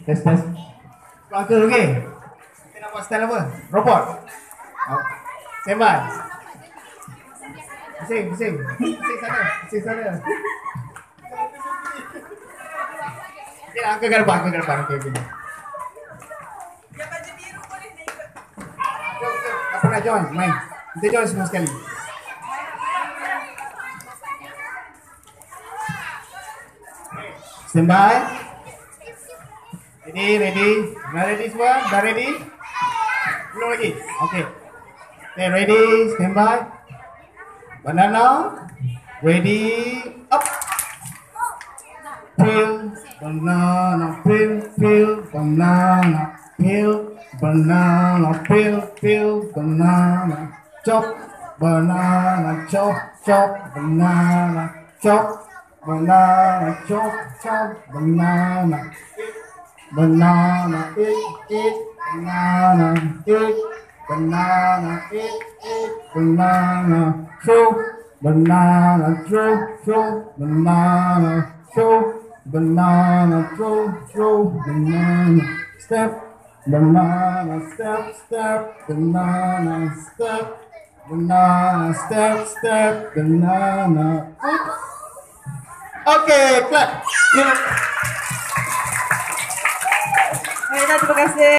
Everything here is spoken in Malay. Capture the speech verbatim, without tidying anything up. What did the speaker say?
tes tes. Uncle, okey. Kita nak buat style apa? Robot. Oh. Standby. Pusing, pusing. Pusing sana, pusing sana. Okay, Uncle ke depan, Uncle ke depan. Okey, okey. Yang baju biru boleh nak ikut. Apa nak join? Main. Kita join semua sekali. Standby. Ready, ready. Dah ready semua? Dah ready? Belum lagi? Okay. Okay, ready. Standby. Banana. Ready. Up. Peel. Banana. Peel. Peel. Banana. Peel. Banana. Peel. Peel. Banana. Chop. Banana. Chop. Chop. Banana. Chop. Banana. Chop. Chop. Banana. Banana, eat, eat, banana, eat, banana, eat, eat, banana, chew, banana, chew, chew, banana, chew, banana, chew, chew, banana, step, banana, step, step, banana, step, banana, step, step, banana. Okay, clap. Baiklah, terima kasih.